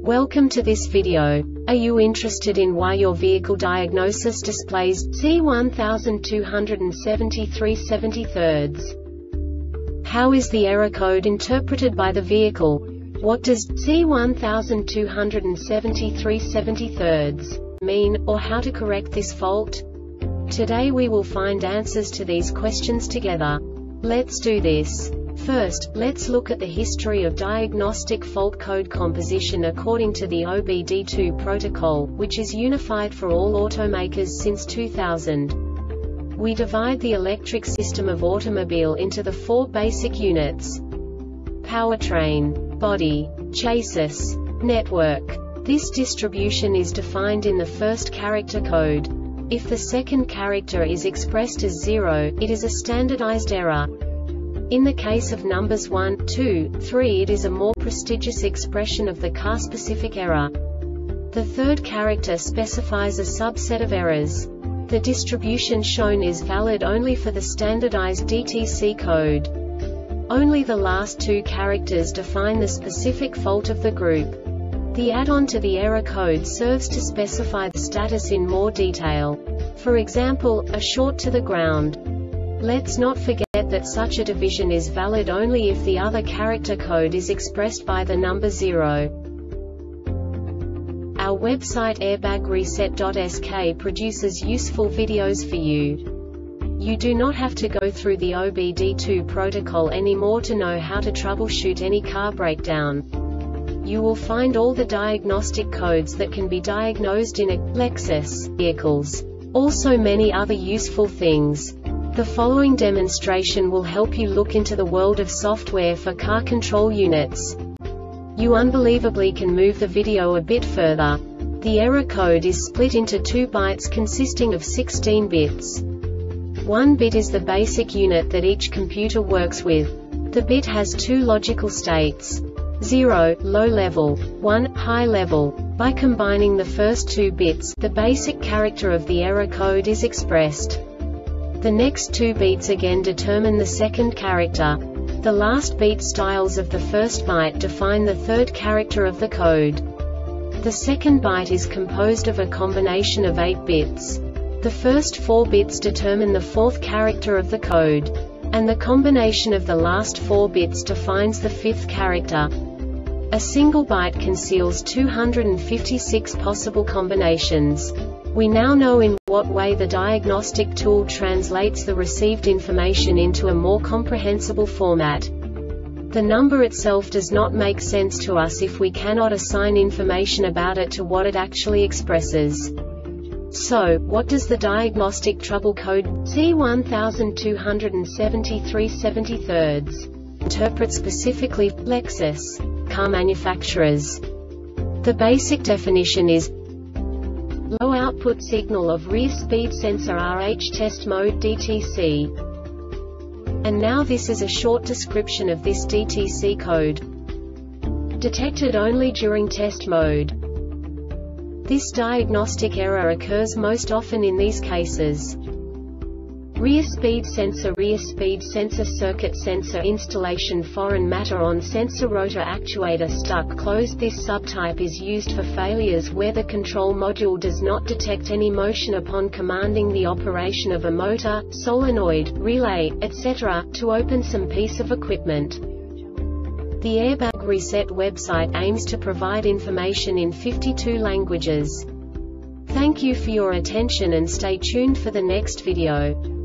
Welcome to this video. Are you interested in why your vehicle diagnosis displays C1273/73? How is the error code interpreted by the vehicle? What does C1273/73 mean, or how to correct this fault? Today we will find answers to these questions together. Let's do this. First, let's look at the history of diagnostic fault code composition according to the OBD2 protocol, which is unified for all automakers since 2000. We divide the electric system of automobile into the four basic units: powertrain, body, chassis, network. This distribution is defined in the first character code. If the second character is expressed as 0, it is a standardized error. In the case of numbers 1, 2, 3, it is a more prestigious expression of the car-specific error. The third character specifies a subset of errors. The distribution shown is valid only for the standardized DTC code. Only the last two characters define the specific fault of the group. The add-on to the error code serves to specify the status in more detail. For example, a short to the ground. Let's not forget that such a division is valid only if the other character code is expressed by the number 0. Our website airbagreset.sk produces useful videos for you. You do not have to go through the OBD2 protocol anymore to know how to troubleshoot any car breakdown. You will find all the diagnostic codes that can be diagnosed in a Lexus vehicles. Also many other useful things. The following demonstration will help you look into the world of software for car control units. You unbelievably can move the video a bit further. The error code is split into 2 bytes consisting of 16 bits. 1 bit is the basic unit that each computer works with. The bit has 2 logical states: 0, low level, 1, high level. By combining the first 2 bits, the basic character of the error code is expressed. The next 2 beats again determine the second character. The last beat styles of the first byte define the third character of the code. The second byte is composed of a combination of 8 bits. The first 4 bits determine the fourth character of the code. And the combination of the last 4 bits defines the fifth character. A single byte conceals 256 possible combinations. We now know in what way the diagnostic tool translates the received information into a more comprehensible format. The number itself does not make sense to us if we cannot assign information about it to what it actually expresses. So, what does the diagnostic trouble code C1273/73 interpret specifically for Lexus car manufacturers? The basic definition is low output signal of rear speed sensor RH test mode DTC. And now this is a short description of this DTC code. Detected only during test mode. This diagnostic error occurs most often in these cases: rear speed sensor circuit sensor installation foreign matter on sensor rotor actuator stuck closed. This subtype is used for failures where the control module does not detect any motion upon commanding the operation of a motor, solenoid, relay, etc., to open some piece of equipment. The Airbag Reset website aims to provide information in 52 languages. Thank you for your attention and stay tuned for the next video.